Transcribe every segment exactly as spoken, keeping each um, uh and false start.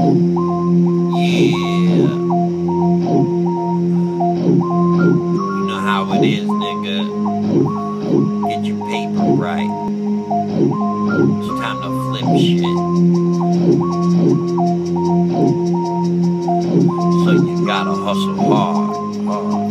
Yeah. You know how it is, nigga. Get your paper right. It's time to flip shit. So you gotta hustle hard, hard.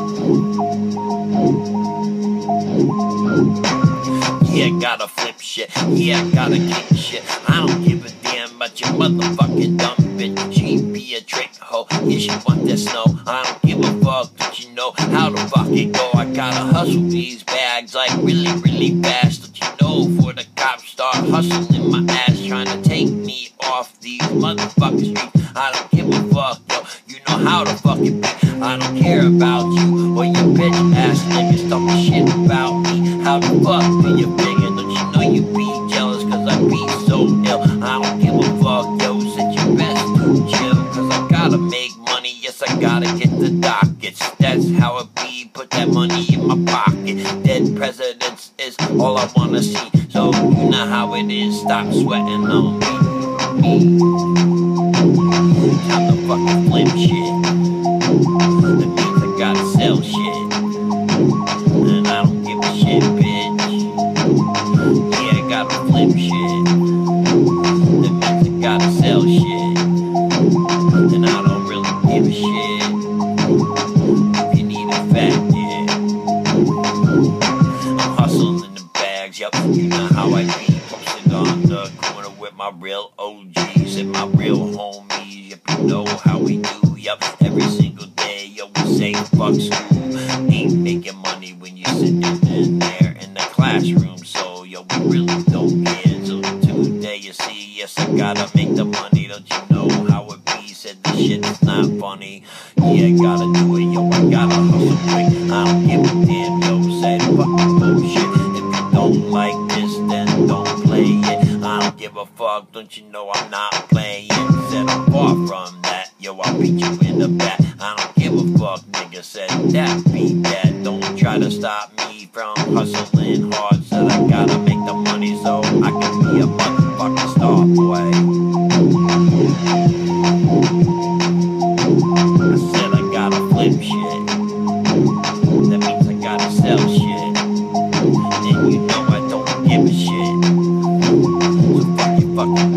Yeah, gotta flip shit. Yeah, gotta kick shit. I don't give a damn about your motherfucking dumb bitch. She be a trick hoe. Yeah, she want that snow. I don't give a fuck. Don't you know how the fuck it go? I gotta hustle these bags like really, really fast. Don't you know for the cops start hustling my ass, trying to take me off these motherfucking streets. I don't give a fuck, yo. You know how the fuck it be. I don't care about you or your bitch ass niggas talking shit about me. How the fuck do you figure? Don't you know you be jealous cause I be so ill? I don't give a fuck, yo. Said you best to chill cause I gotta make money. Yes, I gotta get the dockets. That's how it be. Put that money in my pocket. Dead presidents is all I wanna see. So you know how it is. Stop sweating on me. Me. Time to fucking flip shit. That means I gotta sell shit. And I don't give a shit, bitch. Yeah, I gotta flip shit. That means I gotta sell shit. And I don't really give a shit. If you need a fact, yeah. I'm hustling the bags, yup. You know how I be. Posted on the corner with my real O Gs and my real homies. Yep, you know how we do, yup. Every single day, yo, we say fuck school. Ain't making money when you sitting in there in the classroom. So, yo, we really don't care. So today, you see, yes, I gotta make the money. Don't you know how it be? Said this shit is not funny. Yeah, I gotta do it, yo, I gotta hustle quick. I don't give a damn, yo, say fucking bullshit. If you don't like this, then don't play it. I don't give a fuck, don't you know I'm not playing? Said I'm far from that, yo, I'll beat you in the back. I don't give a fuck, nigga, said that beat that. Don't try to stop me from hustling hard. Said I gotta make the money so I can be a motherfucking star, boy. I said I gotta flip shit. That means I gotta sell shit. And you know I don't give a shit. So fuck you, fucking